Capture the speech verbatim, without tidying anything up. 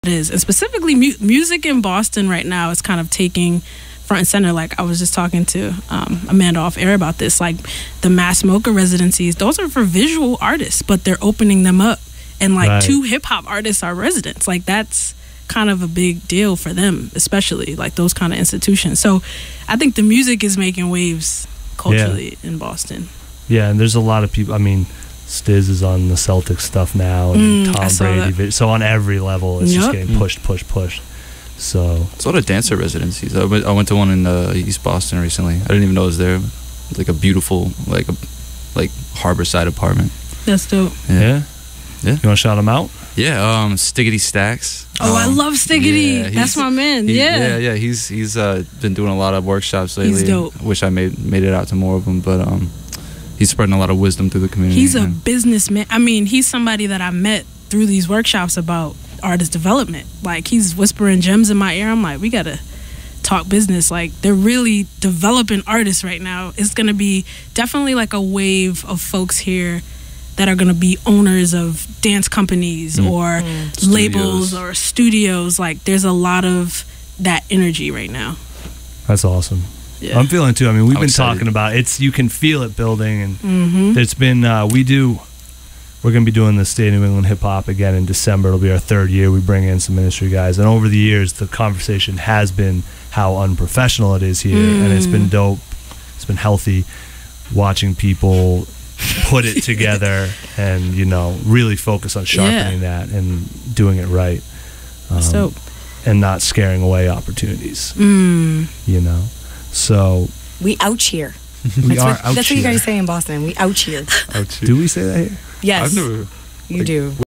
is. And specifically mu- music in Boston right now is kind of taking front and center. Like I was just talking to um, Amanda off air about this. Like the Mass Mocha residencies, those are for visual artists, but they're opening them up. And like Right. two hip hop artists are residents. Like that's kind of a big deal for them, especially like those kind of institutions. So I think the music is making waves culturally in Boston. Yeah, and there's a lot of people. I mean, Stiz is on the Celtics stuff now, and Mm, I Tom saw Brady. that. vi- So on every level, it's just Yup. getting pushed, pushed, pushed. So It's a lot of dancer residencies. I went, I went to one in uh, East Boston recently. I didn't even know it was there. It's like a beautiful, like a like harborside apartment. That's dope. yeah, Yeah. You want to shout them out? Yeah, um, Stiggity Stacks. Oh, I Um, love Stiggity. yeah, That's he's- my man. he- yeah. yeah, yeah. He's he's uh, been doing a lot of workshops lately. He's dope. I wish I made made it out to more of them, but um, he's spreading a lot of wisdom through the community. He's a and- businessman. I mean, he's somebody that I met through these workshops about artist development. Like he's whispering gems in my ear. I'm like, we gotta talk business. Like they're really developing artists right now. It's gonna be definitely like a wave of folks here that are gonna be owners of dance companies Mm. or Studios. labels or studios. Like there's a lot of that energy right now. That's awesome. Yeah. I'm feeling too. I mean, we've I'm been excited. talking about it's. You can feel it building, and Mm-hmm. it's been. Uh, we do. We're going to be doing the State of New England Hip Hop again in December. It'll be our third year. We bring in some industry guys, and over the years, the conversation has been how unprofessional it is here, and it's been dope. It's been healthy watching people put it together, and you know, really focus on sharpening that and doing it right, um, That's dope. and not scaring away opportunities. Mm. You know, so We ouch here. we That's are what, out that's what you here. guys say in Boston. We ouch here. Do we say that here? Yes, I've never. you do.